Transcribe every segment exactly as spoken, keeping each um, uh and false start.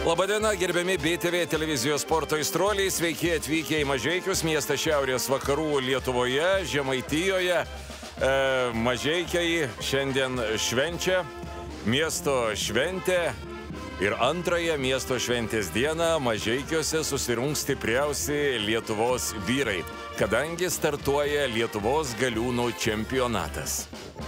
Labadiena, gerbiami B T V televizijos sporto aistruoliai, sveiki atvykę į Mažeikius, miestą šiaurės vakarų Lietuvoje, Žemaitijoje. E, Mažeikiai šiandien švenčia miesto šventę ir antrąją miesto šventės dieną Mažeikiuose susirungs stipriausi Lietuvos vyrai, kadangi startuoja Lietuvos galiūnų čempionatas.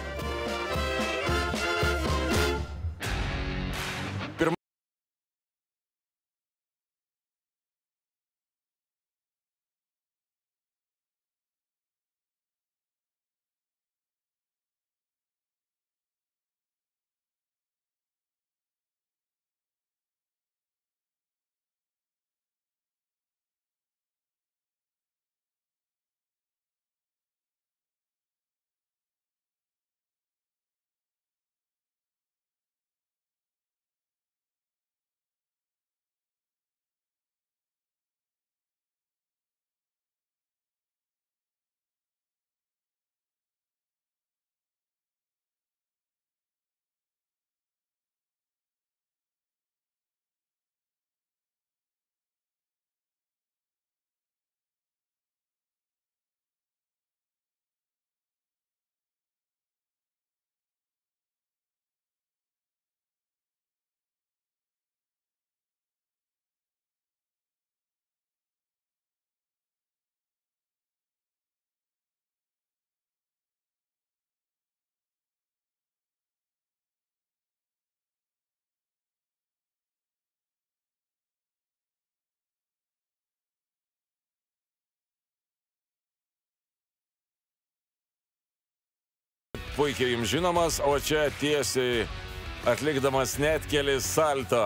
Puikiai jums žinomas, o čia tiesiai atlikdamas net kelis salto.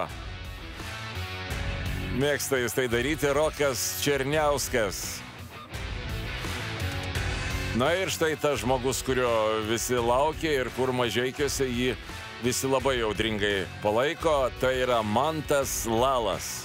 Mėgsta jis tai daryti Rokas Černiauskas. Na ir štai tas žmogus, kurio visi laukia ir kur Mažeikiuose jį visi labai audringai palaiko, tai yra Mantas Lalas.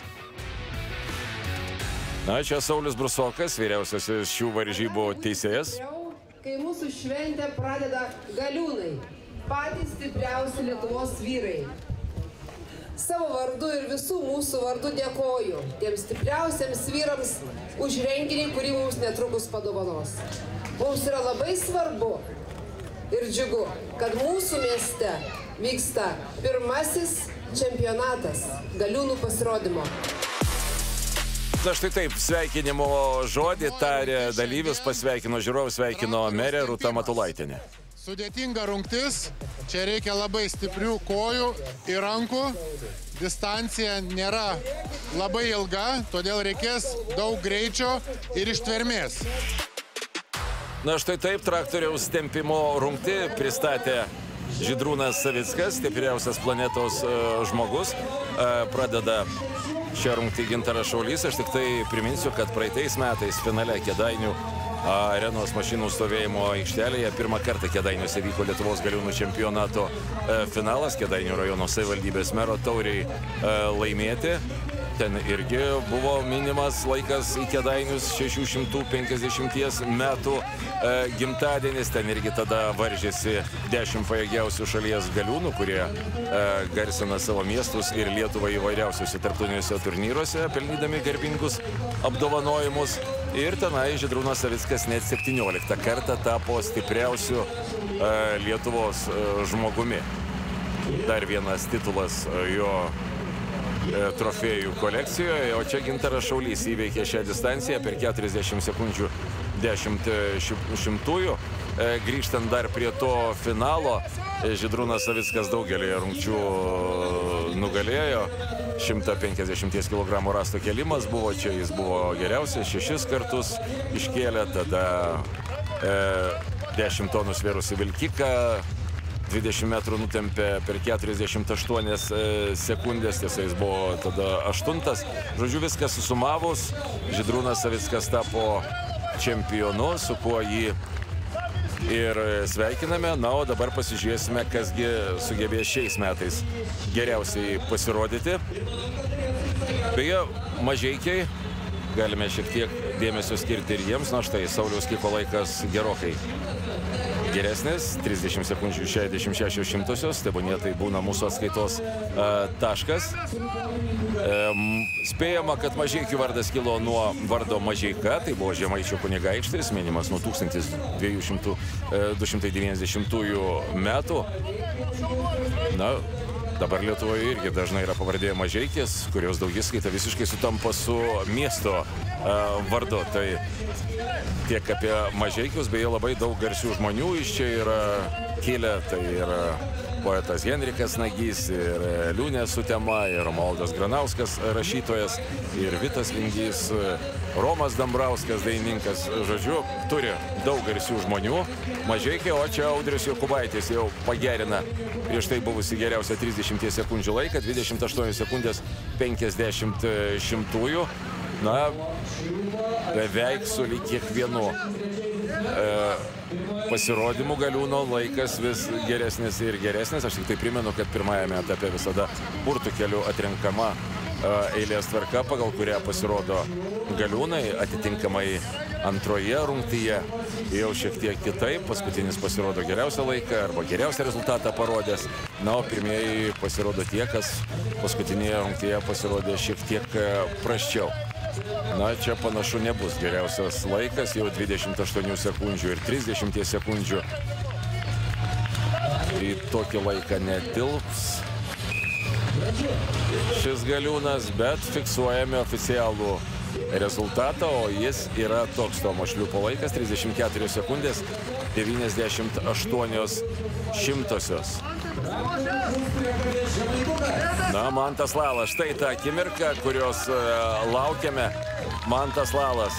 Na, čia Saulius Brusokas, vyriausiasis šių varžybų teisėjas. Kai mūsų šventę pradeda galiūnai, patys stipriausi Lietuvos vyrai. Savo vardu ir visų mūsų vardu dėkoju tiems stipriausiems vyrams už renginį, kurį mums netrukus padovanos. Mums yra labai svarbu ir džiugu, kad mūsų mieste vyksta pirmasis čempionatas galiūnų pasirodymo. Na štai taip, sveikinimo žodį tarė dalyvius, pasveikino žiūrovus, sveikino merė Rūta Matulaitienė. Sudėtinga rungtis, čia reikia labai stiprių kojų ir rankų, distancija nėra labai ilga, todėl reikės daug greičio ir ištvermės. Na štai taip, traktoriaus tempimo rungtį pristatė Žydrūnas Savickas, stipriausias planetos žmogus, pradeda šią rungtį Gintaras Šaulys. Aš tik tai priminsiu, kad praeitais metais finale Kėdainių arenos mašinų stovėjimo aikštelėje pirmą kartą Kėdainiuose vyko Lietuvos galiūnų čempionato finalas, Kėdainių rajono savivaldybės mero tauriai laimėti. Ten irgi buvo minimas laikas į Kėdainius šešių šimtų penkiasdešimties metų gimtadienis. Ten irgi tada varžėsi dešimt pajėgiausių šalies galiūnų, kurie garsina savo miestus ir Lietuvą įvairiausiuose tarptautiniuose turnyruose, pelnydami garbingus apdovanojimus. Ir tenai Žydrūnas Savickas net septynioliktą kartą tapo stipriausiu Lietuvos žmogumi. Dar vienas titulas jo trofėjų kolekcijoje, o čia Gintaras Šaulys įveikė šią distanciją per keturiasdešimt sekundžių dešimt šimtųjų. Grįžtant dar prie to finalo, Žydrūnas Savickas daugelį rungčių nugalėjo. šimtas penkiasdešimt kilogramų rasto kėlimas buvo, čia jis buvo geriausias, šešis kartus iškėlė, tada e, dešimt tonų svėrusi vilkiką, dvidešimt metrų nutempė per keturiasdešimt aštuonias sekundės, tiesa jis buvo tada aštuntas. Žodžiu, viskas susumavus, Žydrūnas Savickas tapo čempionu, su kuo jį ir sveikiname. Na, o dabar pasižiūrėsime, kasgi sugebės šiais metais geriausiai pasirodyti. Beje, Mažeikiai, galime šiek tiek dėmesio skirti ir jiems. Na štai, Sauliaus Kiko laikas gerokai geresnis, trisdešimt sekundžių šešiasdešimt šešios šimtosios, tebūnie tai būna mūsų atskaitos a, taškas. E, Spėjama, kad Mažeikių vardas kilo nuo vardo Mažeika, tai buvo Žemaičio kunigaikštis, minimas nuo tūkstantis du šimtai devyniasdešimtųjų metų. Na, dabar Lietuvoje irgi dažnai yra pavardė Mažeikis, kurios daugiskaita visiškai sutampa su miesto vardu. Tai tiek apie Mažeikius, beje, labai daug garsių žmonių iš čia yra kilę. Tai yra poetas Henrikas Nagys, ir Liūnė Sutema, ir Romualdas Granauskas rašytojas, ir Vitas Lingys, Romas Dambrauskas dainininkas. Žodžiu, turi daug garsių žmonių Mažeikiai, o čia Audrius Jokubaitis jau pagerina prieš tai buvusi geriausia trisdešimties sekundžių laiką, dvidešimt aštuonios sekundės penkiasdešimt šimtųjų. Na, beveik sulyg kiekvienu e, pasirodymų Galiūno laikas vis geresnis ir geresnis. Aš tik tai primenu, kad pirmajame etape visada burtų keliu atrenkama e, eilės tvarka, pagal kurią pasirodo Galiūnai. Atitinkamai antroje rungtyje jau šiek tiek kitaip. Paskutinis pasirodo geriausią laiką arba geriausią rezultatą parodęs. Na, o pirmieji pasirodo tie, kas paskutinėje rungtyje pasirodė šiek tiek prasčiau. Na, čia panašu nebus geriausias laikas, jau dvidešimt aštuonių sekundžių ir trisdešimt sekundžių. Į tokį laiką netilps šis Galiūnas, bet fiksuojame oficialų rezultatą, o jis yra toks Tomo Šliūpo laikas, trisdešimt keturios sekundės devyniasdešimt aštuonios šimtosios. Na, Mantas Lalas, štai ta akimirka, kurios uh, laukiame. Mantas Lalas.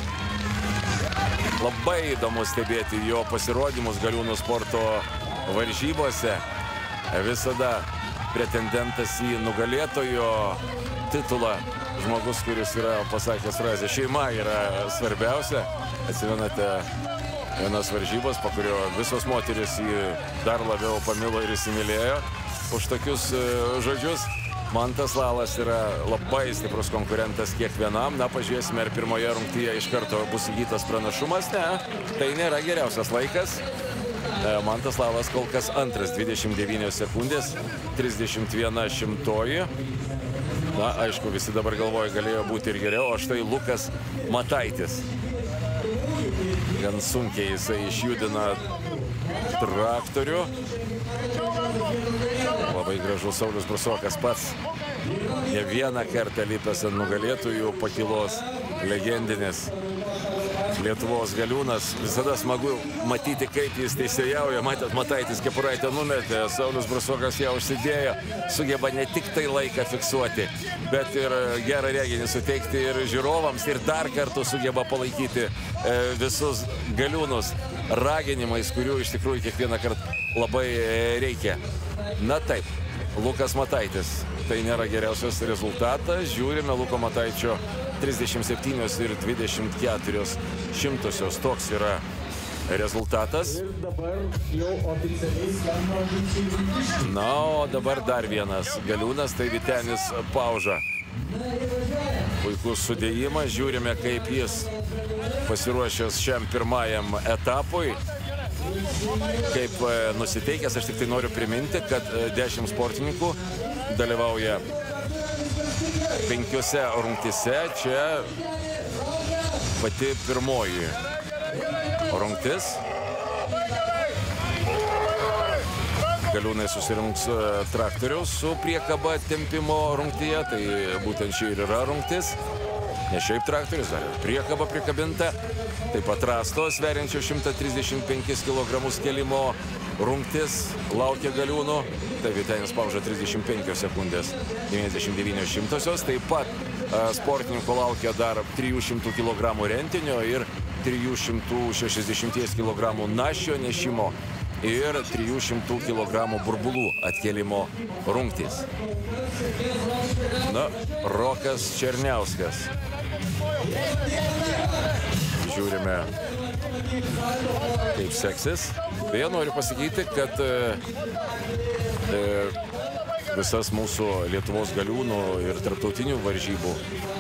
Labai įdomu stebėti jo pasirodymus Galiūnų sporto varžybose. Visada pretendentas į nugalėtojo titulą. Žmogus, kuris yra pasakęs frazę, šeima yra svarbiausia. Atsimenate vienas varžybos, po kurio visos moteris jį dar labiau pamilo ir įsimylėjo už tokius žodžius. Mantas Lalas yra labai stiprus konkurentas kiekvienam. Na, pažiūrėsime, ar pirmoje rungtyje iš karto bus įgytas pranašumas. Ne, tai nėra geriausias laikas. Mantas Lalas kol kas antras, dvidešimt devynios sekundės, trisdešimt viena šimtoji. Na, aišku, visi dabar galvoja, galėjo būti ir geriau, o štai Lukas Mataitis. Gan sunkiai jisai išjudina traktorių. Labai gražus Saulius Brusokas pats ne vieną kartą lipęs ant nugalėtojų pakylos, legendinis Lietuvos Galiūnas. Visada smagu matyti, kaip jis teisėjauja. Matėt, Mataitis kepuraitę numetė, Saulius Brusokas ją užsidėjo. Sugeba ne tik tai laiką fiksuoti, bet ir gerą reginį suteikti ir žiūrovams, ir dar kartu sugeba palaikyti e, visus Galiūnus raginimais, kurių iš tikrųjų kiekvieną kartą labai reikia. Na taip, Lukas Mataitis. Tai nėra geriausias rezultatas. Žiūrime Luko Mataičio trisdešimt septynios ir dvidešimt keturios šimtosios. Toks yra rezultatas. Na, o dabar dar vienas Galiūnas, tai Vytenis Pauža. Puikus sudėjimas. Žiūrime, kaip jis pasiruošęs šiam pirmajam etapui. Kaip nusiteikęs, aš tik tai noriu priminti, kad dešimt sportininkų dalyvauja penkiose rungtyse. Čia pati pirmoji rungtis. Galiūnai susirinks traktoriaus su priekaba tempimo rungtyje, tai būtent ši ir yra rungtis. Ne šiaip traktorius, dar ir priekaba prikabinta. Taip pat rasto sveriančio šimtą trisdešimt penkis kilogramus kelimo rungtis laukia Galiūnų. Tai Vytenis Pauža trisdešimt penkios sekundės devyniasdešimt devynios šimtosios. Taip pat a, sportininkų laukia dar trijų šimtų kilogramų rentinio ir trijų šimtų šešiasdešimties kilogramų našio nešimo ir trijų šimtų kilogramų burbulų atkėlimo rungtys. Na, Rokas Černiauskas. Žiūrime, kaip seksis. Beje, noriu pasakyti, kad e, e, visas mūsų Lietuvos Galiūnų ir tarptautinių varžybų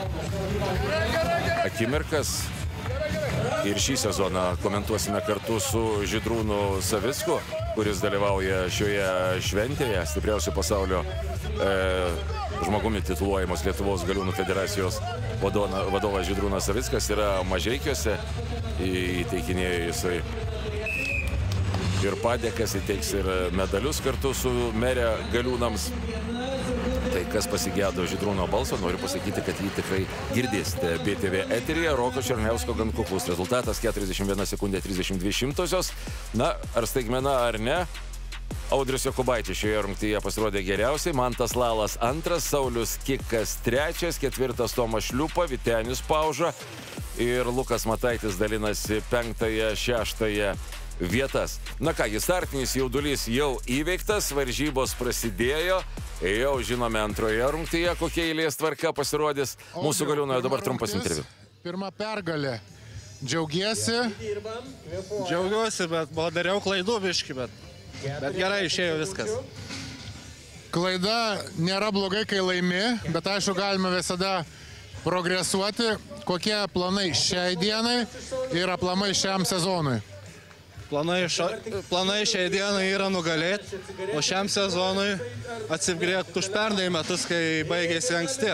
akimirkas ir šį sezoną komentuosime kartu su Žydrūnu Savicku, kuris dalyvauja šioje šventėje, stipriausių pasaulio e, žmogumi tituluojamos Lietuvos galiūnų federacijos vadovas Žydrūnas Savickas yra Mažeikiuose. Įteikinėjo jisai ir padėkas, įteiks ir medalius kartu su merė galiūnams. Tai kas pasigėdo Žydrūno balso, noriu pasakyti, kad jį tikrai girdėsite B T V eteryje. Roko Černiausko gan kuklus rezultatas, keturiasdešimt viena sekundė trisdešimt dvi šimtosios. Na, ar staigmena ar ne? Audrius Jokubaitis šioje rungtyje pasirodė geriausiai, Mantas Lalas antras, Saulius Kikas trečias, ketvirtas Tomas Šliupa, Vytenis Pauža ir Lukas Mataitis dalinasi penktąją, šeštąją vietas. Na kągi, startinis jaudulys jau įveiktas, varžybos prasidėjo, jau žinome antroje rungtyje, kokia eilės tvarka pasirodys. Mūsų galiūnoje dabar trumpas interviu. Pirma pergalė. Džiaugiesi? Džiaugiuosi, bet buvo dariau klaidų biškį, bet, bet gerai išėjo viskas. Klaida nėra blogai, kai laimi, bet aišku, galime visada progresuoti. Kokie planai šiai dienai ir aplamai šiam sezonui? Planai, ša, planai šiai dienai yra nugalėti, o šiam sezonui atsigrėti už pernai metus, kai baigėsi anksti.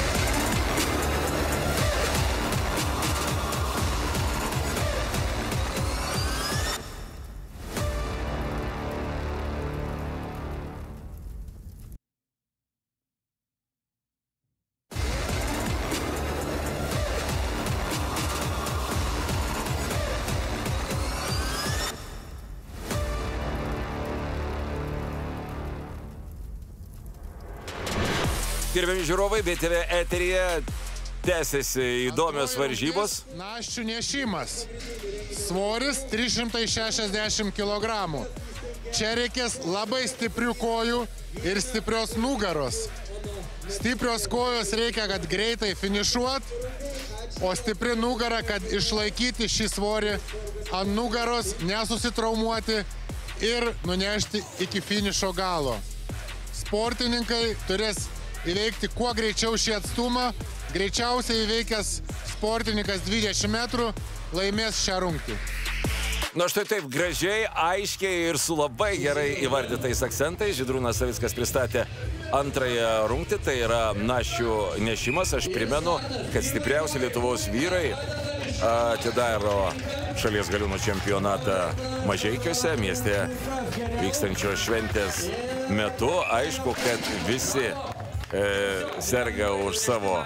Gerbiami žiūrovai, B T V eteryje tęsiasi įdomios varžybos. Naščių nešimas. Svoris trys šimtai šešiasdešimt kilogramų. Čia reikės labai stiprių kojų ir stiprios nugaros. Stiprios kojos reikia, kad greitai finišuot, o stipri nugara, kad išlaikyti šį svorį ant nugaros, nesusitraumuoti ir nunešti iki finišo galo. Sportininkai turės įveikti kuo greičiau šį atstumą. Greičiausiai įveikęs sportininkas dvidešimt metrų laimės šią rungtį. Na štai taip gražiai, aiškiai ir su labai gerai įvardytais akcentais Žydrūnas Savickas pristatė antrąją rungtį, tai yra naščių nešimas. Aš primenu, kad stipriausi Lietuvos vyrai atidaro šalies galiūnų čempionatą Mažeikiuose, mieste vykstančios šventės metu. Aišku, kad visi e, serga už savo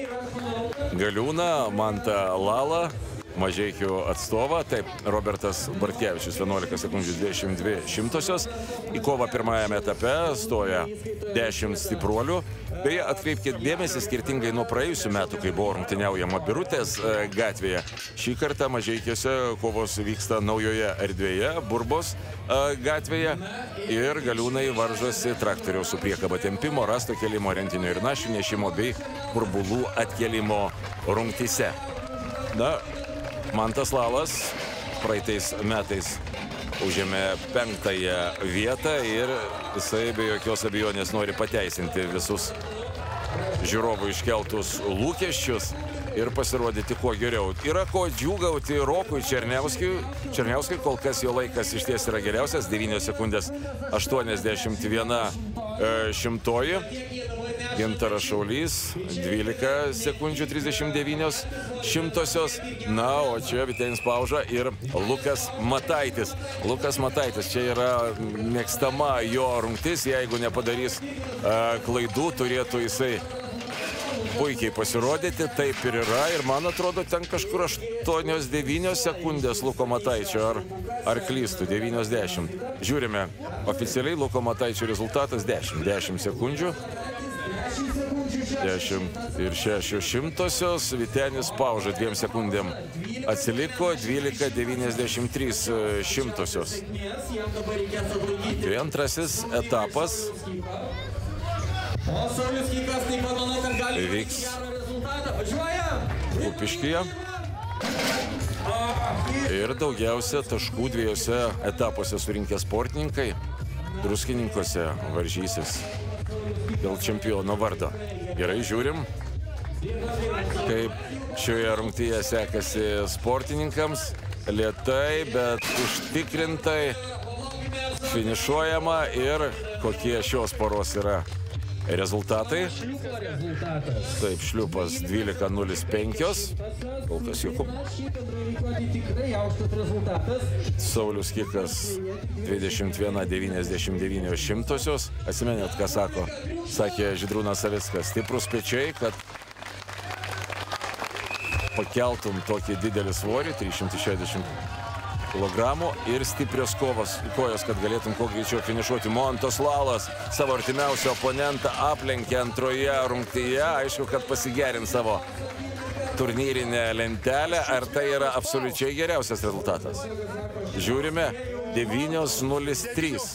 galiūną, Mantą Lalą, Mažeikių atstovą. Taip, Robertas Bartkevičius, vienuolika sekundžių dvidešimt dvi šimtosios. Į kovą pirmajame etape stoja dešimt stipruolių. Beje, atkreipkite dėmesį, skirtingai nuo praėjusių metų, kai buvo rungtyniaujama Birutės gatvėje. Šį kartą Mažeikiuose kovos vyksta naujoje erdvėje, Burbos gatvėje. Ir galiūnai varžosi traktoriaus su priekaba tempimo, rasto kelimo, rentinio ir našių nešimo bei burbulų atkelimo rungtyse. Na, Mantas Lalas praeitais metais užėmė penktąją vietą ir jisai be jokios abejonės nori pateisinti visus žiūrovų iškeltus lūkesčius ir pasirodyti kuo geriau. Yra ko džiūgauti Rokui Černiauskiui. Černiauskiui kol kas jo laikas iš ties yra geriausias, devynios sekundės aštuoniasdešimt viena šimtoji. Gintaras Šaulys, dvylika sekundžių trisdešimt devynios šimtosios. Na, o čia Vytenis Pauža ir Lukas Mataitis. Lukas Mataitis, čia yra mėgstama jo rungtis. Jeigu nepadarys uh, klaidų, turėtų jisai puikiai pasirodyti. Taip ir yra. Ir man atrodo, ten kažkur aštuonios devynios sekundės Luko Mataičio. Ar, ar klystų? devyniasdešimt. Žiūrime. Oficialiai Luko Mataičio rezultatas dešimt. dešimt sekundžių. dešimt ir šešios šimtosios. Vytenis Pauža dviem sekundėm atsiliko, dvylika devyniasdešimt trys šimtosios. Tai antrasis etapas vyks Kupiškyje. Ir daugiausia taškų dviejose etapuose surinkę sportininkai Druskininkuose varžysis dėl čempiono vardo. Gerai, žiūrim, kaip šioje rungtyje sekasi sportininkams. Lėtai, bet užtikrintai finišuojama ir kokie šios poros yra rezultatai. Taip, Šliupas dvylika nulis penki. Kol kas Jokub. Saulius Kikas dvidešimt vienas devyniasdešimt devynios šimtosios. Atsimenėt, ką sako? Sakė Žydrūnas Savickas. Stiprus pečiai, kad pakeltum tokį didelį svorį, trys šimtai šešiasdešimt kilogramų, ir stiprios kovos, kojos, kad galėtum kuo greičiau finišuoti. Montas Lalas savo artimiausią oponentą aplenkė antroje rungtyje. Aišku, kad pasigerint savo turnyrinę lentelę. Ar tai yra absoliučiai geriausias rezultatas? Žiūrime. devynios nulis trys.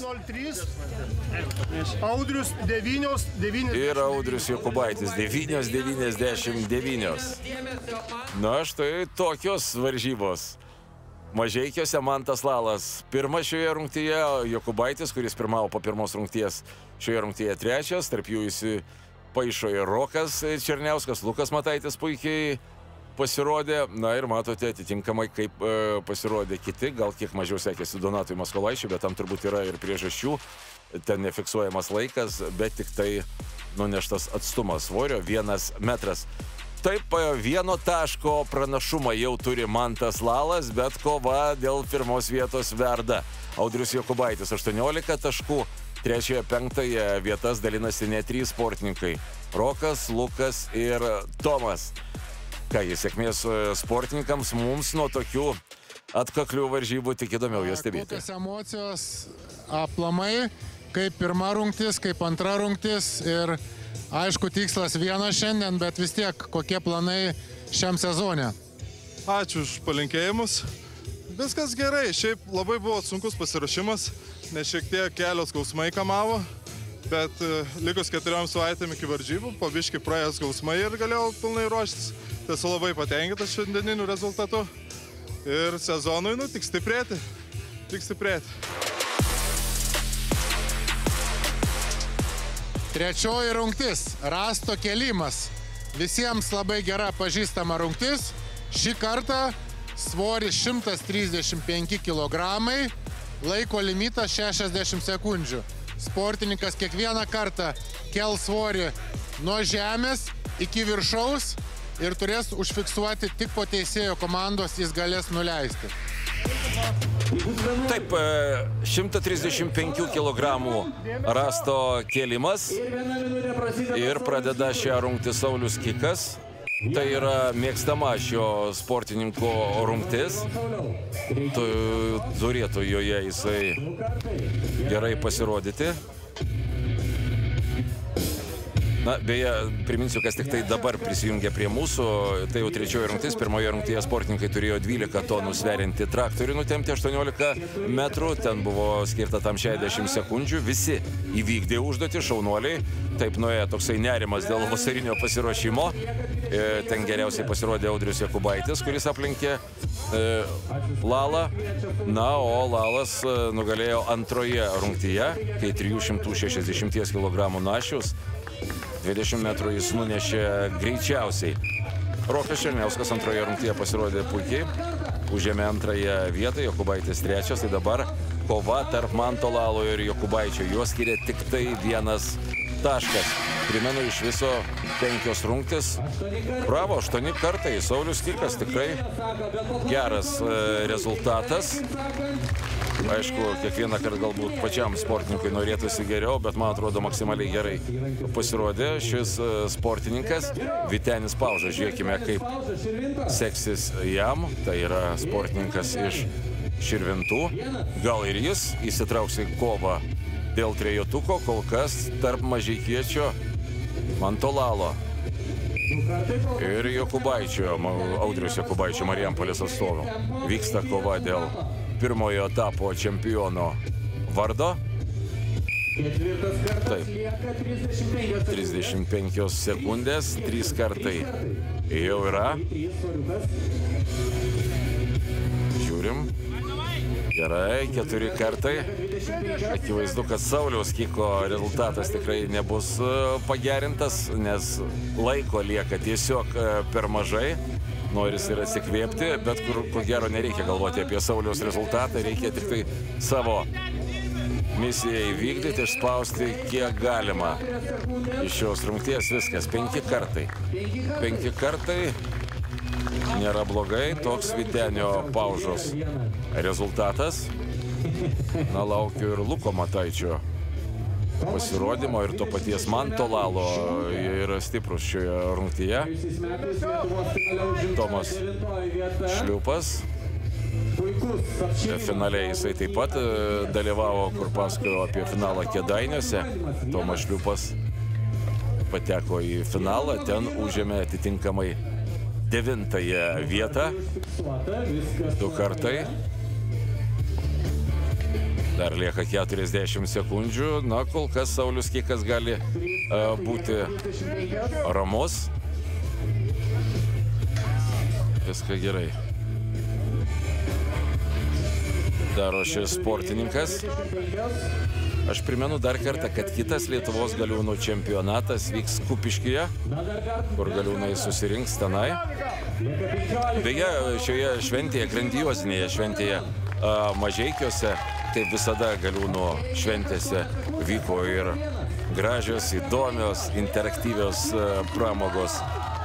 Audrius devynios devynios. Ir Audrius Jokubaitis devynios devyniasdešimt devynios. Na, štai tokios varžybos. Mažeikiuose Mantas Lalas pirmas šioje rungtyje, Jokubaitis, kuris pirmavo po pirmos rungties, šioje rungtyje trečias, tarp jų įsipaišo ir Rokas Černiauskas, Lukas Mataitis puikiai pasirodė. Na ir matote atitinkamai, kaip e, pasirodė kiti, gal kiek mažiau sekėsi Donatui Maskolaičiui, bet tam turbūt yra ir priežasčių. Ten nefiksuojamas laikas, bet tik tai nuneštas atstumas svorio, vienas metras. Taip, vieno taško pranašumą jau turi Mantas Lalas, bet kova dėl pirmos vietos verda. Audrius Jokubaitis aštuoniolika taškų, trečioje penktąją vietas dalinasi net trys sportininkai. Rokas, Lukas ir Tomas. Kągi, sėkmės sportininkams, mums nuo tokių atkaklių varžybų tik įdomiau jas stebėti. Kokios emocijos aplamai, kaip pirma rungtis, kaip antra rungtis ir aišku, tikslas vienas šiandien, bet vis tiek kokie planai šiam sezone? Ačiū už palinkėjimus. Viskas gerai, šiaip labai buvo sunkus pasiruošimas, nes šiek tiek kelios skausmai kamavo, bet likus keturiom savaitėm iki varžybų, po biškį praėjo skausmai ir galėjau pilnai ruoštis. Esu labai patenkintas šiandieniniu rezultatu ir sezonui, nu, tik stiprėti, tik stiprėti. Trečioji rungtis – Rasto kėlimas. Visiems labai gera pažįstama rungtis. Šį kartą svoris šimtas trisdešimt penki kilogramai, laiko limitas šešiasdešimt sekundžių. Sportininkas kiekvieną kartą kel svorį nuo žemės iki viršaus ir turės užfiksuoti tik po teisėjo komandos, jis galės nuleisti. Taip, šimtas trisdešimt penkių kilogramų Rasto kėlimas ir pradeda šią rungtį Saulius Kikas. Tai yra mėgstama šio sportininko rungtis. Turėtų joje jisai gerai pasirodyti. Na, beje, priminsiu, kas tik tai dabar prisijungia prie mūsų. Tai jau trečioji rungtis. Pirmoje rungtyje sportininkai turėjo dvylika tonų sveriantį traktorių nutempti aštuoniolika metrų. Ten buvo skirta tam šešiasdešimt sekundžių. Visi įvykdė užduotį, šaunuoliai. Taip nuėjo toksai nerimas dėl vasarinio pasiruošimo. Ten geriausiai pasirodė Audrius Jokubaitis, kuris aplenkė Lalą. Na, o Lalas nugalėjo antroje rungtyje, kai trijų šimtų šešiasdešimties kilogramų našius. dvidešimt metrų jis nunešė greičiausiai. Rokas Černiauskas antroje rungtyje pasirodė puikiai. Užėmė antrąją vietą, Jokubaitis trečias. Tai dabar kova tarp Manto Lalo ir Jokubaičio. Juos skiria tik tai vienas taškas. Primenu, iš viso penkios rungtis. Bravo, aštuoni kartai. Saulius Kikas, tikrai geras rezultatas. Aišku, kiekvieną kartą galbūt pačiam sportininkui norėtųsi geriau, bet man atrodo maksimaliai gerai pasirodė šis sportininkas. Vytenis Paužas, žiūrėkime, kaip seksis jam. Tai yra sportininkas iš Širvintų. Gal ir jis įsitrauks į kovą dėl trejetuko, kol kas tarp mažeikiečio Manto Lalo ir Jokubaičio, Audriaus Jokubaičio, Marijampolės atstovų. Vyksta kova dėl pirmojo etapo čempiono vardo. Taip. trisdešimt penkios sekundės, trys kartai jau yra. Žiūrim. Gerai, keturi kartai. Akivaizdu, kad Sauliaus Kiko rezultatas tikrai nebus pagerintas, nes laiko lieka tiesiog per mažai. Noris ir atsikvėpti, bet kur, ko gero, nereikia galvoti apie Sauliaus rezultatą, reikia tik tai savo misiją įvykdyti, išspausti kiek galima. Iš šios rungties viskas. Penki kartai. Penki kartai. Nėra blogai. Toks Vytenio Paužos rezultatas. Na, laukiu ir Luko Mataičio pasirodymo ir to paties Manto Lalo. Jie yra stiprus šioje rungtyje. Tomas Šliupas. Finale jisai taip pat dalyvavo, kur pasakojo apie finalą Kėdainiuose. Tomas Šliupas pateko į finalą, ten užėmė atitinkamai devintąją vietą. Du kartai. Dar lieka keturiasdešimt sekundžių. Na, kol kas Saulius Kikas gali uh, būti ramus. Viską gerai daro šis sportininkas. Aš primenu dar kartą, kad kitas Lietuvos galiūnų čempionatas vyks Kupiškyje, kur galiūnai susirinks tenai. Beje, šioje šventėje, grandiozinėje šventėje Mažeikiuose, kaip visada galiūnų šventėse, vyko ir gražios, įdomios, interaktyvios pramogos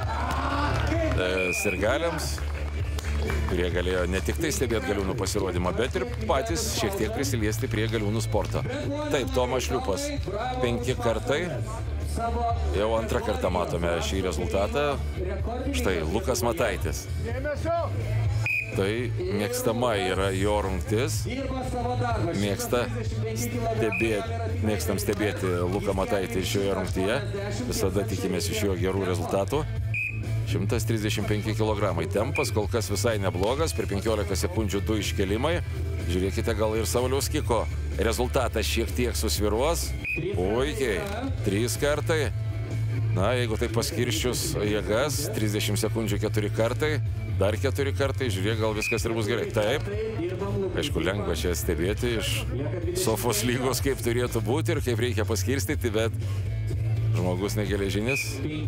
sirgaliams, kurie galėjo ne tik tai stebėti galiūnų pasirodymą, bet ir patys šiek tiek prisiliesti prie galiūnų sporto. Taip, Tomas Šliupas penki kartai. Jau antrą kartą matome šį rezultatą. Štai Lukas Mataitis. Tai mėgstama yra jo rungtis. Mėgsta stebėti, mėgstam stebėti Luką Mataitį šioje rungtyje. Visada tikimės iš jo gerų rezultatų. šimtas trisdešimt penki kilogramai. Tempas kol kas visai neblogas, per penkiolika sekundžių du iškelimai. Žiūrėkite, gal ir Sauliaus Kiko rezultatas šiek tiek susviruos. Puikiai, trys kartai. Na, jeigu tai paskirščius jėgas, trisdešimt sekundžių keturi kartai, dar keturi kartai, žiūrėk, gal viskas ir bus gerai. Taip, aišku, lengva čia stebėti iš sofos lygos, kaip turėtų būti ir kaip reikia paskirstyti, bet žmogus negeležinis.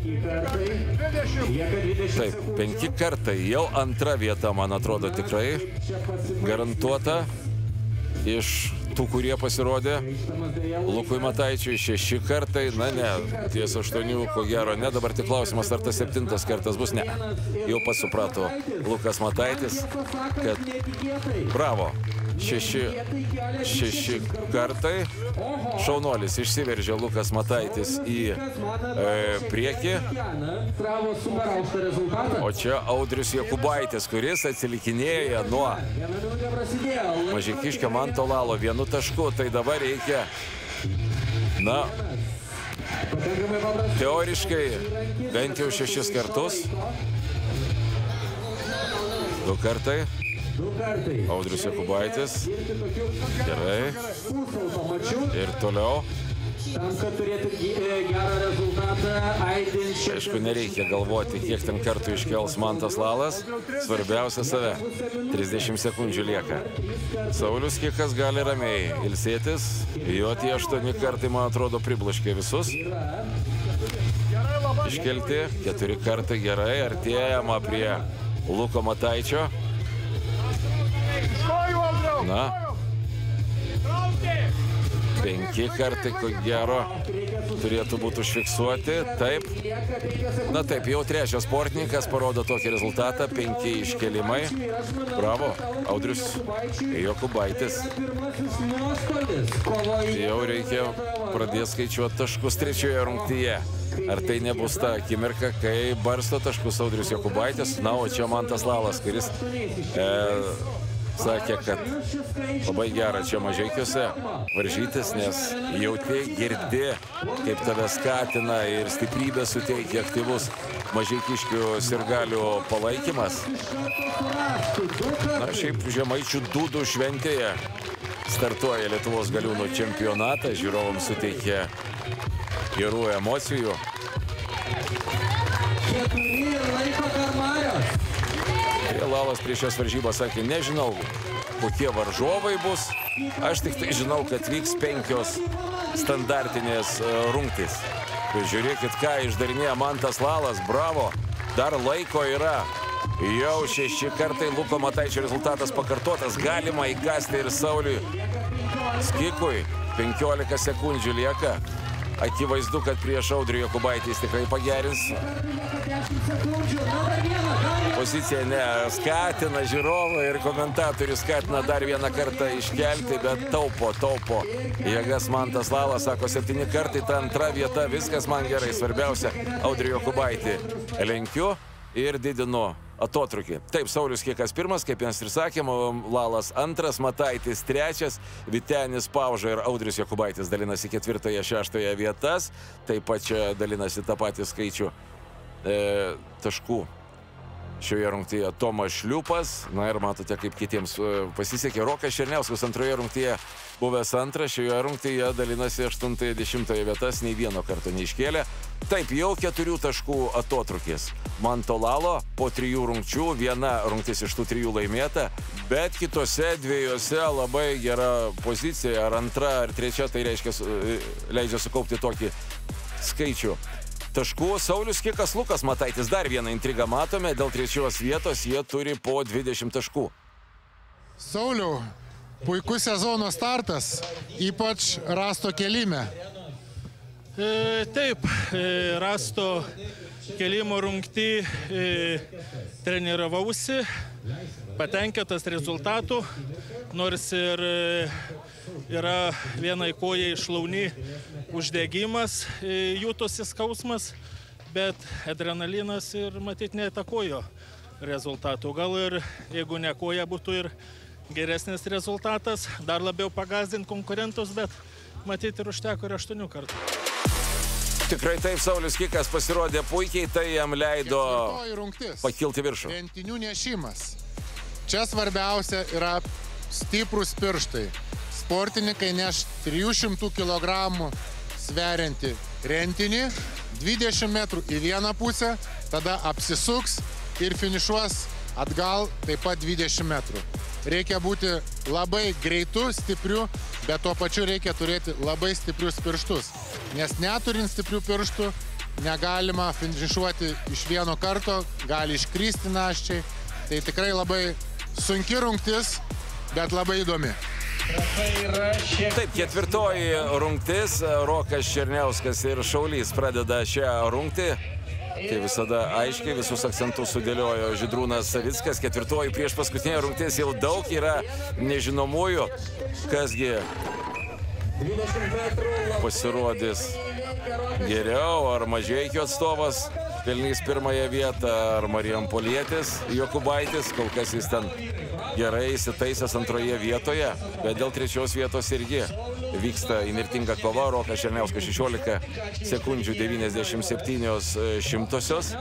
Taip, penki kartai. Jau antra vieta, man atrodo, tikrai garantuota iš tų, kurie pasirodė. Lukui Mataičiui šeši kartai. Na ne, ties aštuonių, ko gero ne. Dabar tik klausimas, ar tas septintas kartas bus. Ne. Jau pats suprato Lukas Mataitis, kad bravo. Šeši, šeši kartai. Šaunuolis išsiveržė Lukas Mataitis į e, priekį. O čia Audrius Jokubaitis, kuris atsilikinėja nuo mažeikiškio Manto Lalo vienu tašku. Tai dabar reikia, na, teoriškai bent jau šešis kartus. Du kartai. Audrius Jokubaitis. Gerai. Ir toliau. Aišku, nereikia galvoti, kiek ten kartų iškels Mantas Lalas. Svarbiausia save. trisdešimt sekundžių lieka. Saulius Kikas gali ramiai ilsėtis. Jo tie aštuoni kartai, man atrodo, priblaškė visus. Iškelti. Keturi kartai gerai. Artėjama prie Luko Mataičio. Na, penki kartai, ko gero, turėtų būti užfiksuoti. Taip. Na taip, jau trečias sportininkas parodo tokį rezultatą. Penki iškelimai. Bravo, Audrius Jokubaitis. Jau reikia pradėti skaičiuoti taškus trečioje rungtyje. Ar tai nebus ta akimirka, kai barsto taškus Audrius Jokubaitis? Na, o čia Mantas Lalas, kuris e, sakė, kad labai gera čia Mažeikiuose varžytis, nes jauti, girdi, kaip tave skatina ir stiprybę suteikia aktyvus mažeikiškių sirgalių palaikymas. Na, šiaip žemaičių dūdų šventėje startuoja Lietuvos galiūnų čempionatas, žiūrovams suteikia gerų emocijų. Lalas prieš šias varžybas sakė, nežinau, kokie varžovai bus. Aš tik tai žinau, kad vyks penkios standartinės rungtys. Žiūrėkit, ką išdarinėja Mantas Lalas. Bravo. Dar laiko yra. Jau šeši kartai Luko Mataičio rezultatas pakartotas. Galima įkasti ir Sauliui Skikui. penkiolika sekundžių lieka. Akivaizdu, kad prieš Audrių Jokubaitį jis tikrai pagerins. Pozicija ne skatina žiūrovą ir komentatorius skatina dar vieną kartą iškelti, bet taupo, taupo. Jėgas Mantas Lalas sako, septyni kartai, ta antra vieta, viskas man gerai. Svarbiausia, Audrių Jokubaitį lenkiu ir didinu atotrukį. Taip, Saulius Kikas pirmas, kaip jiems ir sakėm, Lalas antras, Mataitis trečias, Vytenis Pauža ir Audrius Jokubaitis dalinasi ketvirtąją, šeštąją vietas. Taip pat čia dalinasi tą patį skaičių e, taškų. Šioje rungtyje Tomas Šliupas, na ir matote, kaip kitiems pasisekė. Rokas Černiauskas antroje rungtyje buvęs antras, šioje rungtyje dalinasi aštuntąją, dešimtąją vietas, nei vieno karto neiškėlė. Taip, jau keturių taškų atotrukis. Manto Lalo po trijų rungčių, viena rungtis iš tų trijų laimėta, bet kitose dviejose labai gera pozicija, ar antra, ar trečia, tai reiškia, leidžia sukaupti tokį skaičių taškų. Saulius Kikas, Lukas Mataitis, dar vieną intrigą matome, dėl trečios vietos jie turi po dvidešimt taškų. Sauliau, puikus sezono startas, ypač rasto kelime. E, taip, e, rasto kelimo rungty e, treniravausi, patenkintas rezultatų, nors ir e, yra vienai kojai šlauni uždegimas, e, jutosi skausmas, bet adrenalinas ir matyt neįtakojo rezultatų. Gal ir jeigu ne koja būtų ir geresnis rezultatas, dar labiau pagazdinti konkurentus, bet matyt ir užteko ir aštuonių kartų. Tikrai taip, Saulius Kikas pasirodė puikiai, tai jam leido rungtis, pakilti viršų. Rentinių nešimas. Čia svarbiausia yra stiprūs pirštai. Sportininkai neš trijų šimtų kilogramų sveriantį rentinį, dvidešimt metrų į vieną pusę, tada apsisuks ir finišuos atgal taip pat dvidešimt metrų. Reikia būti labai greitu, stipriu, bet tuo pačiu reikia turėti labai stiprius pirštus. Nes neturint stiprių pirštų, negalima finišuoti iš vieno karto, gali iškristi naščiai. Tai tikrai labai sunki rungtis, bet labai įdomi. Taip, ketvirtoji rungtis, Rokas Černiauskas ir Šaulys pradeda šią rungtį. Tai visada aiškiai visus akcentus sudėliojo Žydrūnas Savickas. Ketvirtoji prieš paskutinė rungtis, jau daug yra nežinomųjų, kasgi pasirodys geriau, ar Mažeikių atstovas pelnys pirmąją vietą, ar Marijampolietis Jokubaitis, kol kas jis ten gerai įsitaisęs antroje vietoje, bet dėl trečios vietos irgi vyksta įnirtinga kova. Rokas Černiauskas šešiolika sekundžių devyniasdešimt septynios šimtosios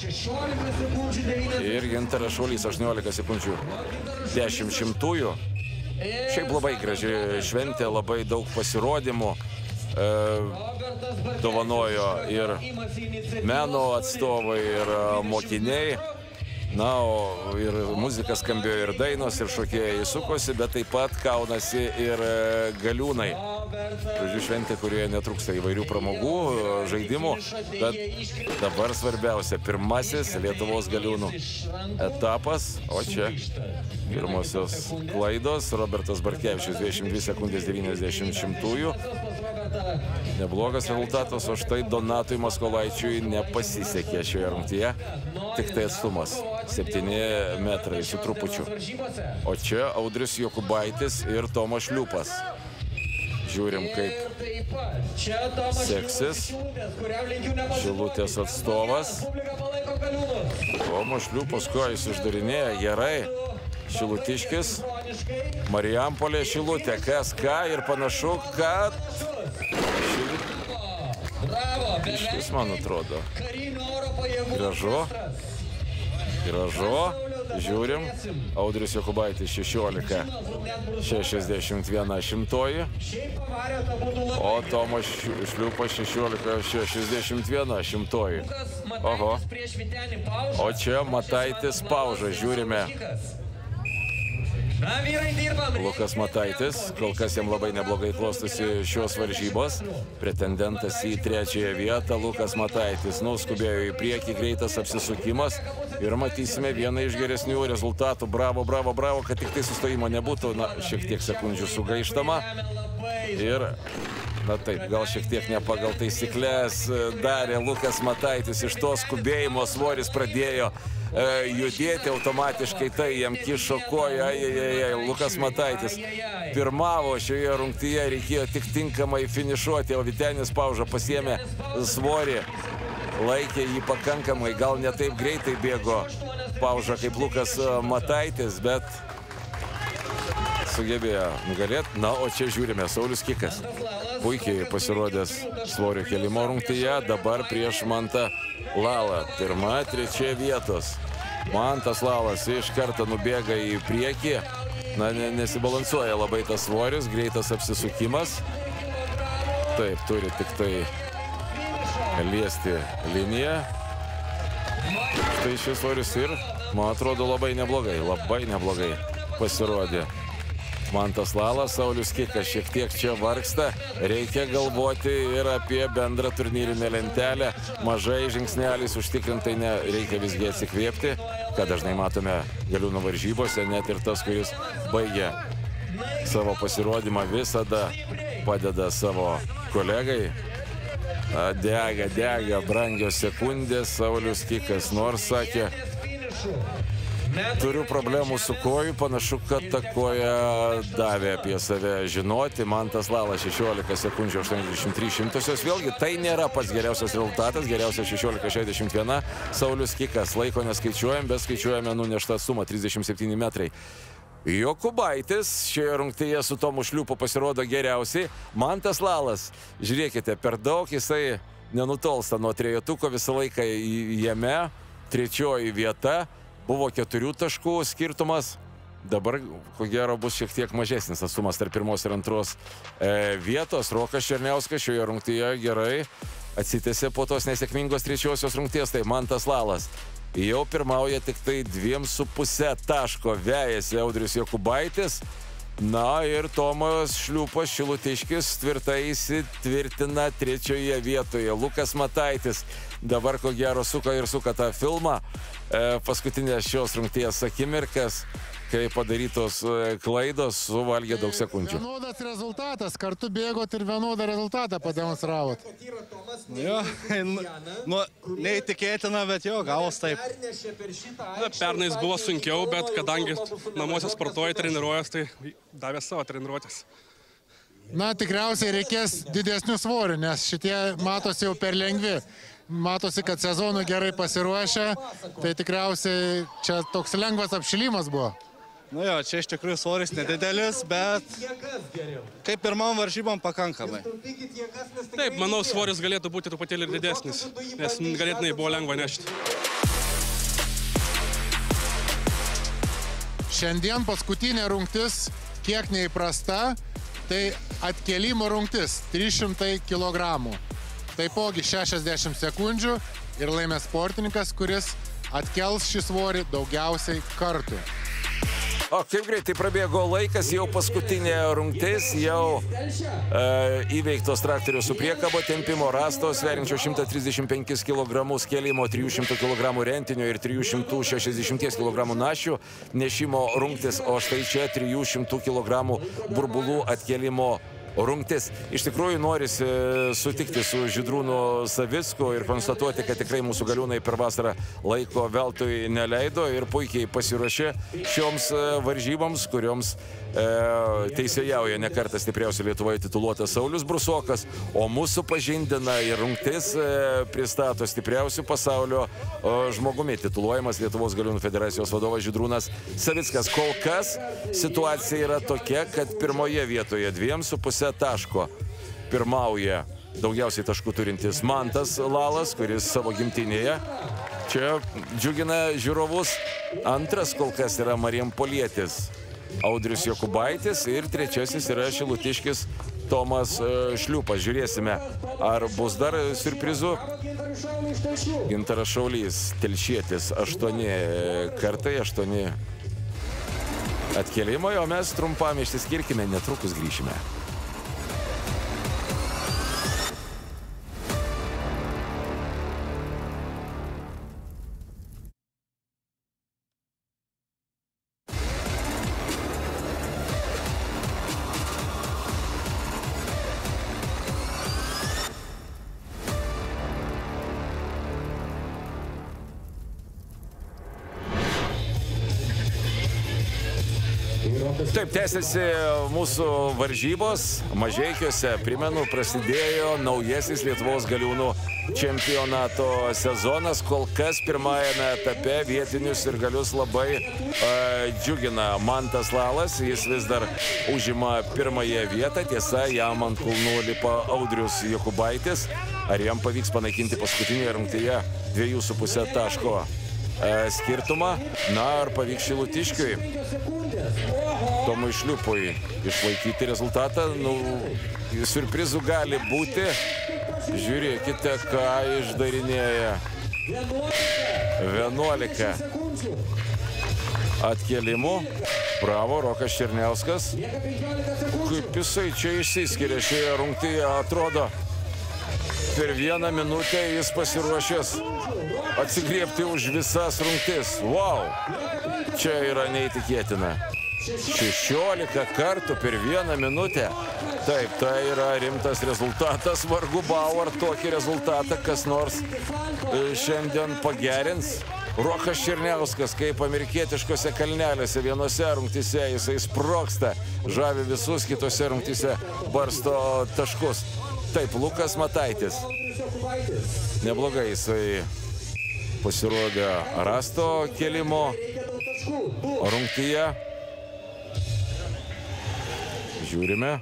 ir Gintaras Šaulys aštuoniolika sekundžių dešimt šimtųjų. Šiaip labai graži šventė, labai daug pasirodymų e, dovanojo ir meno atstovai, ir mokiniai. Na, o ir muzika skambėjo, ir dainos, ir šokėjai sukosi, bet taip pat kaunasi ir galiūnai. Žodžiu, šventė, kurioje netrūksta įvairių pramogų, žaidimų, bet dabar svarbiausia pirmasis Lietuvos galiūnų etapas, o čia pirmosios klaidos. Robertas Bartkevičius dvidešimt dvi sekundės devyniasdešimt šimtųjų. Neblogas rezultatas, o štai Donatui Maskolaičiui nepasisekė šioje rungtyje. Tik tai atstumas septyni metrai su trupučiu. O čia Audrius Jokubaitis ir Tomas Šliupas. Žiūrim, kaip seksis Šilutės atstovas. Tomas Šliupas, ko jis uždarinėja gerai. Šilutiškis, Marijampolė, Šilutė, kas ką, ir panašu, kad Šilutiškis, man atrodo. Gražu. Gražu. Žiūrim. Audrius Jokubaitis šešiolika šešiasdešimt viena šimtoji. O Tomas Šliupas šešiolika šešiasdešimt viena šimtoji. Oho. O čia Mataitis Pauža. Žiūrime. Lukas Mataitis, kol kas jam labai neblogai klostosi šios varžybos. Pretendentas į trečiąją vietą, Lukas Mataitis, nuskubėjo į priekį, greitas apsisukimas ir matysime vieną iš geresnių rezultatų. Bravo, bravo, bravo, kad tik tai sustojimo nebūtų, na, šiek tiek sekundžių sugaištama. Ir, na taip, gal šiek tiek ne pagal taisyklės darė Lukas Mataitis. Iš to skubėjimo svoris pradėjo e, judėti automatiškai, tai jam kišo koją. Ai, ai, ai, ai. Lukas Mataitis pirmavo šioje rungtyje, reikėjo tik tinkamai finišuoti, o Vytenis Pauža pasiėmė svorį, laikė jį pakankamai, gal ne taip greitai bėgo Pauža kaip Lukas Mataitis, bet sugebėjo nugalėti. Na, o čia žiūrime, Saulius Kikas. Puikiai pasirodęs svorio kelimo rungtyje, dabar prieš Mantą Lalą. Pirma, trečia vietos. Mantas Lalas iš karto nubėga į priekį. Na, nesibalansuoja labai tas svoris, greitas apsisukimas. Taip, turi tik tai liesti liniją. Štai šis svoris ir, man atrodo, labai neblogai, labai neblogai pasirodė Mantas Lalas. Saulius Kikas šiek tiek čia vargsta. Reikia galvoti ir apie bendrą turnyrinę lentelę. Mažai žingsnelis užtikrintai ne, reikia visgi atsikvėpti, ką dažnai matome Galiūnų varžybose. Net ir tas, kuris baigia savo pasirodymą, visada padeda savo kolegai. Dega, dega, brangios sekundės Saulius Kikas, nors sakė, turiu problemų su koju, panašu, kad ta koja davė apie save žinoti. Mantas Lalas šešiolika sekundžių aštuoniasdešimt trys šimtosios. Vėlgi, tai nėra pats geriausias rezultatas, geriausias šešiolika šešiasdešimt vienas. Saulius Kikas, laiko neskaičiuojam, bet skaičiuojame nuneštą sumą trisdešimt septyni metrai. Jokubaitis šioje rungtyje su Tomu Šliūpu pasirodo geriausiai. Mantas Lalas, žiūrėkite, per daug jisai nenutolsta nuo trejetuko, visą laiką jame. Trečioji vieta, buvo keturių taškų skirtumas. Dabar, ko gero, bus šiek tiek mažesnis atstumas tarp pirmos ir antros e, vietos. Rokas Černiauskas šioje rungtyje gerai atsitėsė po tos nesėkmingos trečiosios rungties. Tai Mantas Lalas jau pirmauja tik tai dviem su puse taško, vejasi Audrius Jokubaitis. Na ir Tomas Šliūpas Šilutiškis tvirtai įsitvirtina trečioje vietoje. Lukas Mataitis dabar ko gero suka ir suka tą filmą. E, paskutinės šios rungties akimirkas, kai padarytos klaidos, suvalgė daug sekundžių. Vienodas rezultatas, kartu bėgot ir vienodą rezultatą pademonstravot. Jo, nu, neįtikėtina, bet jo, gavos taip. Na, pernais buvo sunkiau, bet kadangi namuose sportuoja, treniruojas, tai davė savo treniruotės. Na, tikriausiai reikės didesnių svorių, nes šitie matosi jau per lengvi. Matosi, kad sezonui gerai pasiruošę, tai tikriausiai čia toks lengvas apšilimas buvo. Nu jo, čia iš tikrųjų svoris nedidelis, bet kaip pirmam varžybom pakankamai. Taip, manau, svoris galėtų būti truputėlį ir didesnis, nes galėtinai buvo lengva nešti. Šiandien paskutinė rungtis, kiek neįprasta, tai atkėlimo rungtis, trys šimtai kilogramų. Taipogi šešiasdešimt sekundžių ir laimė sportininkas, kuris atkels šį svorį daugiausiai kartų. O kaip greitai prabėgo laikas, jau paskutinė rungtis, jau e, įveiktos traktorių su priekabo tempimo rastos, sveriančio šimtą trisdešimt penkis kilogramus kėlimo, trijų šimtų kilogramų rentinio ir trijų šimtų šešiasdešimt kilogramų našių nešimo rungtis, o štai čia trijų šimtų kilogramų burbulų atkėlimo rungtis. Iš tikrųjų norisi sutikti su Žydrūnu Savicku ir konstatuoti, kad tikrai mūsų Galiūnai per vasarą laiko veltui neleido ir puikiai pasiruošė šioms varžyboms, kurioms e, teisėjauja ne kartą stipriausiai Lietuvoje tituluotas Saulius Brusokas, o mūsų pažindina ir rungtis e, pristato stipriausių pasaulio o, žmogumi tituluojamas Lietuvos Galiūnų federacijos vadovas Žydrūnas Savickas. Kol kas situacija yra tokia, kad pirmoje vietoje dviem su pusė taško pirmauja daugiausiai taškų turintis Mantas Lalas, kuris savo gimtinėje čia džiugina žiūrovus. Antras kol kas yra Marijampolietis Audrius Jokubaitis ir trečiasis yra šilutiškis Tomas Šliūpas. Žiūrėsime, ar bus dar siurprizų. Gintaras Šaulys, telšietis, aštuoni kartai, aštuoni atkėlimai, o mes trumpam išsiskirkime, netrukus grįšime. Taip, tęsiasi mūsų varžybos Mažeikiuose. Primenu, prasidėjo naujasis Lietuvos galiūnų čempionato sezonas. Kol kas pirmajame etape vietinius ir galius labai uh, džiugina Mantas Lalas. Jis vis dar užima pirmąją vietą. Tiesa, jam ant kulnų lipa Audrius Jokubaitis. Ar jam pavyks panaikinti paskutinėje rungtyje dviejų su pusė taško skirtumą? Na, ar pavyks Šilutiškiui Tomui Šliupui išlaikyti rezultatą? Nu, siurprizų gali būti. Žiūrėkite, ką išdarinėja. vienuolika atkėlimų. Bravo, Rokas Černiauskas. Kaip jisai čia išsiskiria šioje rungtyje, atrodo. Per vieną minutę jis pasiruošęs atsigriebti už visas rungtis. Wow! Čia yra neįtikėtina. šešiolika kartų per vieną minutę. Taip, tai yra rimtas rezultatas. Vargu bau, ar tokį rezultatą kas nors šiandien pagerins. Rokas Černiauskas, kaip amerikietiškose kalnelėse, vienose rungtyse jisai sprogsta, žavi visus, kitose rungtyse barsto taškus. Taip, Lukas Mataitis. Neblogai jisai pasirodė rasto kėlimo rungtyje. Žiūrime.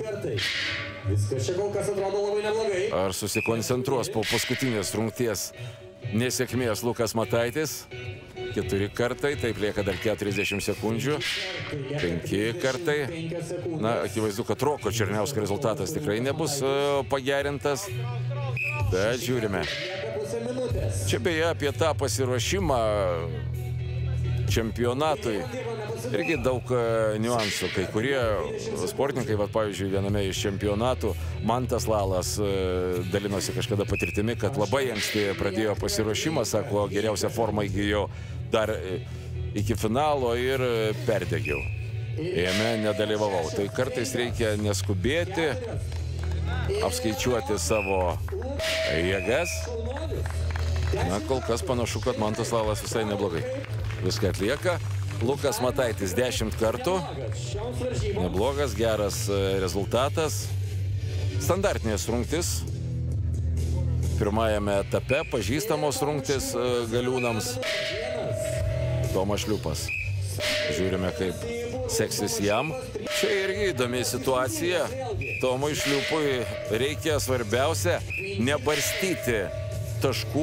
Ar susikoncentruos po paskutinės rungties nesėkmės Lukas Mataitis. Keturi kartai, taip lieka dar keturiasdešimt sekundžių. Penki kartai. Na, akivaizdu, kad Roko Černiausko rezultatas tikrai nebus pagerintas. Bet žiūrime. Čia beje apie tą pasiruošimą čempionatui irgi daug niuansų. Kai kurie sportininkai, va, pavyzdžiui, viename iš čempionatų Mantas Lalas dalinosi kažkada patirtimi, kad labai anksti pradėjo pasiruošimą, sako, geriausią formą įgijau dar iki finalo ir perdegiau. Jame nedalyvavau. Tai kartais reikia neskubėti, apskaičiuoti savo jėgas. Na, kol kas panašu, kad Mantas Lalas visai neblogai viską atlieka. Lukas Mataitis dešimt kartų. Neblogas, geras rezultatas. Standartinės rungtis. Pirmajame etape pažįstamos rungtis galiūnams. Tomas Šliupas. Žiūrime, kaip seksis jam. Čia irgi įdomi situacija. Tomui Šliupui reikia svarbiausia nebarstyti taškų,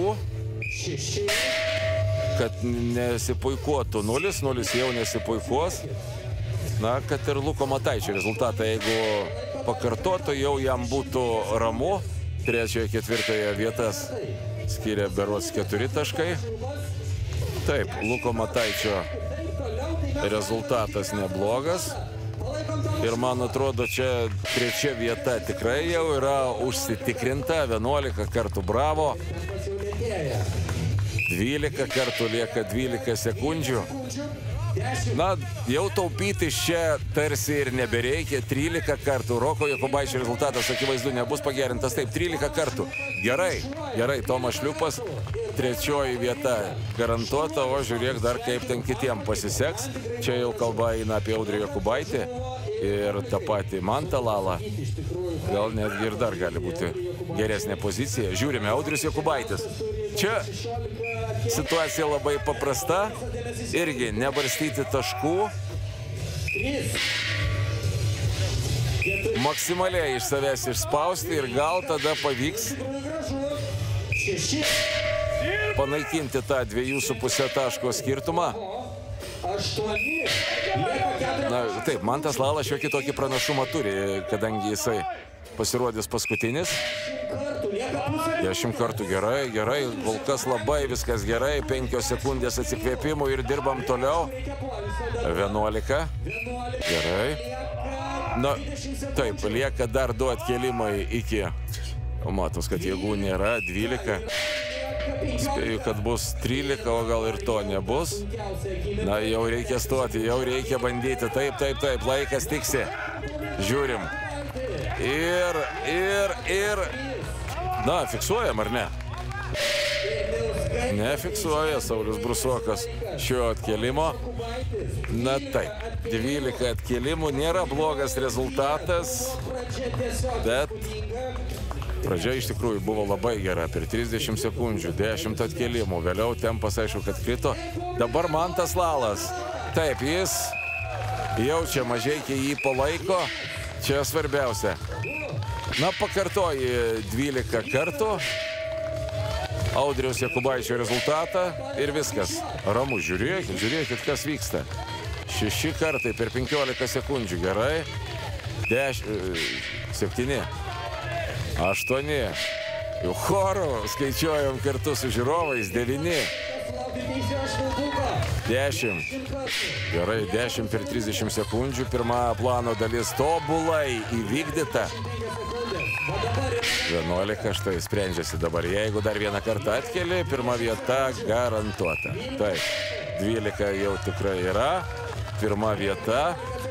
kad nesipuikuotų nulis, nulis jau nesipuikuos. Na, kad ir Luko Mataičio rezultatą, jeigu pakartotų, jau jam būtų ramu. Trečioje, ketvirtoje vietas skiria berods keturi taškai. Taip, Luko Mataičio rezultatas neblogas. Ir man atrodo, čia trečia vieta tikrai jau yra užsitikrinta. vienuolika kartų bravo. dvylika kartų lieka dvylika sekundžių. Na, jau taupyti čia tarsi ir nebereikia. trylika kartų. Roko Jokubaičio rezultatas akivaizdu nebus pagerintas. Taip, trylika kartų. Gerai, gerai, Tomas Šliupas. Trečioji vieta garantuota, o žiūrėk dar kaip ten kitiem pasiseks. Čia jau kalba eina apie Audrį Jokubaitį ir tą patį Mantą Lalą. Gal netgi ir dar gali būti geresnė pozicija. Žiūrime, Audrius Jokubaitis. Čia situacija labai paprasta. Irgi nebarstyti taškų. Maksimaliai iš savęs išspausti ir gal tada pavyks panaikinti tą dviejų su pusė taško skirtumą. Na, taip, Mantas Lalas šiokį tokį pranašumą turi, kadangi jisai pasirodys paskutinis. Dešimt kartų gerai, gerai, kol kas labai viskas gerai, penkios sekundės atsikvėpimų ir dirbam toliau. vienuolika. Gerai. Na, taip, lieka dar du atkėlimai iki, matos, kad jėgų nėra, dvylika. Spėju, kad bus trylika, o gal ir to nebus. Na, jau reikia stoti, jau reikia bandyti. Taip, taip, taip, laikas tiksi. Žiūrim. Ir, ir, ir... Na, fiksuojam, ar ne? nefiksuoja Saulius Brusokas šio atkėlimo. Na taip, dvylika atkėlimų nėra blogas rezultatas, bet pradžia iš tikrųjų buvo labai gera. Per trisdešimt sekundžių, dešimt atkėlimų, vėliau tempas aišku, kad krito. Dabar Mantas Lalas. Taip, jis jaučia, Mažeikį jį palaiko. Čia svarbiausia. Na, pakartoji dvylika kartų Audriaus Jakubaičio rezultatą ir viskas. Ramu, žiūrėkit, žiūrėkit, kas vyksta. Šeši kartai per penkiolika sekundžių. Gerai. Dešimt, septyni, aštuoni. Jau choru skaičiuojam kartu su žiūrovais. Devyni. Dešimt. Gerai, dešimt per trisdešimt sekundžių. Pirma plano dalis tobulai įvykdyta. vienuolika, štai sprendžiasi dabar. Jeigu dar vieną kartą atkeli, pirma vieta garantuota. Taip, dvylika jau tikrai yra. Pirma vieta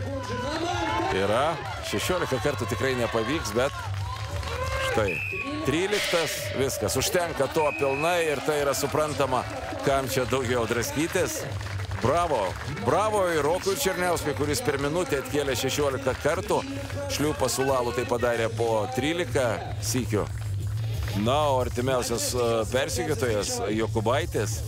yra. šešiolika kartų tikrai nepavyks, bet štai. tryliktas, viskas, užtenka to pilnai ir tai yra suprantama, kam čia daugiau draskytis. Bravo, bravo ir Rokui Černiauskui, kuris per minutę atkėlė šešiolika kartų. Šliūpas su Lalu tai padarė po trylika sykių. Na, o artimiausias persekiotojas Jokubaitis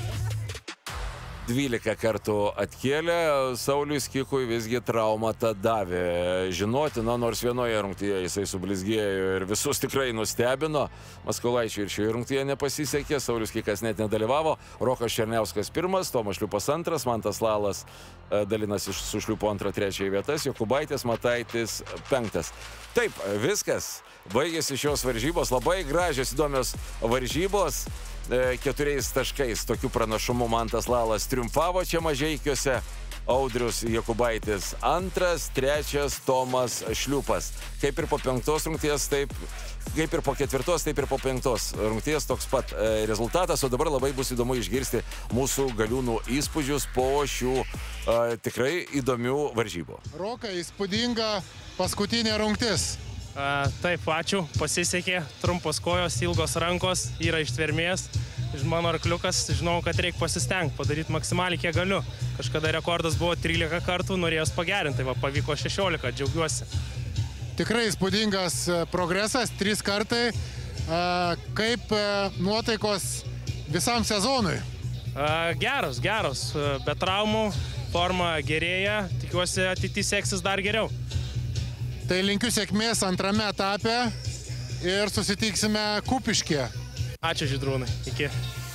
dvylika kartų atkėlė. Sauliui Skikui visgi traumą tą davė. Žinotina, nors vienoje rungtyje jisai sublizgėjo ir visus tikrai nustebino. Maskolaičiui ir šioje rungtyje nepasisekė. Saulius Skikas net nedalyvavo. Rokas Černiauskas pirmas, Tomas Šliūpas antras, Mantas Lalas dalinasi su Šliūpu antrą, trečiąją vietas, Jokubaitis, Mataitis penktas. Taip, viskas. Baigėsi šios varžybos. Labai gražios, įdomios varžybos. Keturiais taškais tokių pranašumų Mantas Lalas triumfavo čia Mažeikiuose. Audrius Jakubaitis antras, trečias Tomas Šliūpas. Kaip ir po penktos rungties, taip, kaip ir po ketvirtos, taip ir po penktos rungties toks pat e, rezultatas. O dabar labai bus įdomu išgirsti mūsų galiūnų įspūdžius po šių e, tikrai įdomių varžybų. Roka, įspūdinga paskutinė rungtis. A, taip, ačiū, pasisekė, trumpos kojos, ilgos rankos, yra ištvermės. Iš mano arkliukas, žinau, kad reikia pasistengti, padaryti maksimaliai, kiek galiu. Kažkada rekordas buvo trylika kartų, norėjos pagerinti, tai va, pavyko šešiolika, džiaugiuosi. Tikrai įspūdingas progresas, trys kartai. A, kaip nuotaikos visam sezonui? A, geros, geros, be traumų, forma gerėja, tikiuosi ateityje seksis dar geriau. Tai linkiu sėkmės antrame etape ir susitiksime Kupiškyje. Ačiū, Žydrūnai. Iki.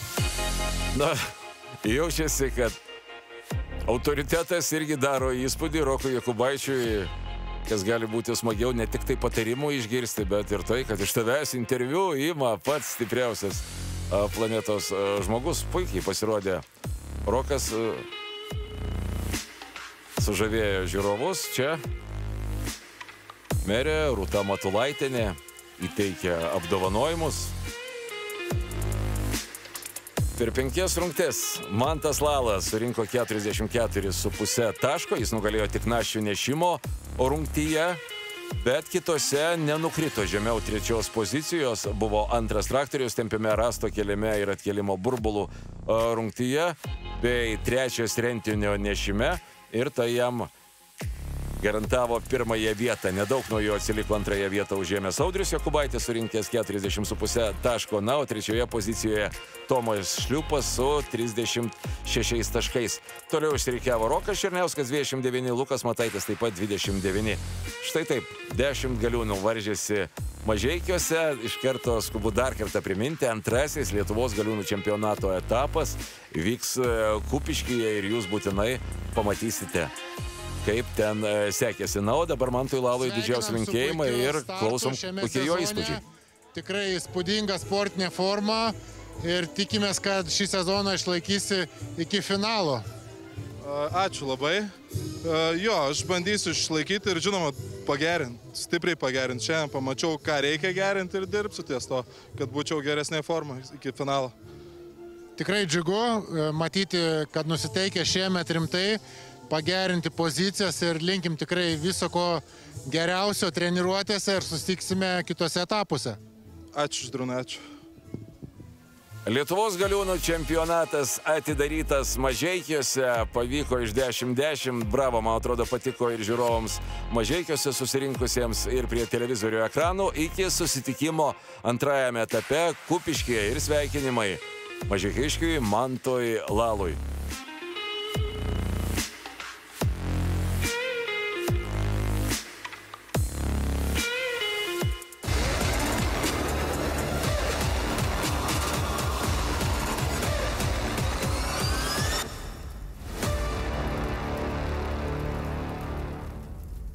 Na, jaučiasi, kad autoritetas irgi daro įspūdį Rokui Jakubaičiui, kas gali būti smagiau ne tik tai patarimų išgirsti, bet ir tai, kad iš tavęs interviu ima pats stipriausias planetos žmogus. Puikiai pasirodė. Rokas sužavėjo žiūrovus. Čia merė Rūta Matulaitienė įteikia apdovanojimus. Per penkias rungtis Mantas Lalas surinko keturiasdešimt keturis su puse taško. Jis nugalėjo tik naščių nešimo rungtyje, bet kitose nenukrito žemiau trečios pozicijos. Buvo antras traktorius tempime rasto kėlime ir atkėlimo burbulų rungtyje, bei trečias rentinio nešime, ir tai jam garantavo pirmąją vietą. Nedaug nuo jo atsiliko antrąją vietą užėmęs Audrius Jakubaitis, surinkęs keturiasdešimt su puse taško. Na, o trečioje pozicijoje Tomas Šliūpas su trisdešimt šešiais taškais. Toliau išsirikiavo Rokas Černiauskas dvidešimt devyni, Lukas Mataitis taip pat dvidešimt devyni. Štai taip, dešimt galiūnų varžėsi Mažeikiuose. Iš karto skubu dar kartą priminti, antrasis Lietuvos galiūnų čempionato etapas vyks Kupiškyje ir jūs būtinai pamatysite, kaip ten sekėsi. Na, o dabar Mantui Lalui didžiausi linkėjimai ir klausom, kokie jo įspūdžiai. Tikrai įspūdinga sportinė forma ir tikimės, kad šį sezoną išlaikysi iki finalo. Ačiū labai. Jo, aš bandysiu išlaikyti ir, žinoma, pagerinti, stipriai pagerinti. Šiandien pamačiau, ką reikia gerinti ir dirbsiu ties to, kad būčiau geresnė forma iki finalo. Tikrai džiugu matyti, kad nusiteikia šiemet rimtai, pagerinti pozicijas ir linkim tikrai viso ko geriausio treniruotėse ir susitiksime kitose etapuose. Ačiū, Žydrūnai, ačiū. Lietuvos galiūnų čempionatas atidarytas Mažeikiuose, pavyko iš dešimt dešimt, bravo, man atrodo, patiko ir žiūrovams Mažeikiuose susirinkusiems ir prie televizorių ekranų. Iki susitikimo antrajame etape Kupiškyje ir sveikinimai Mažeikiškiui Mantui Lalui.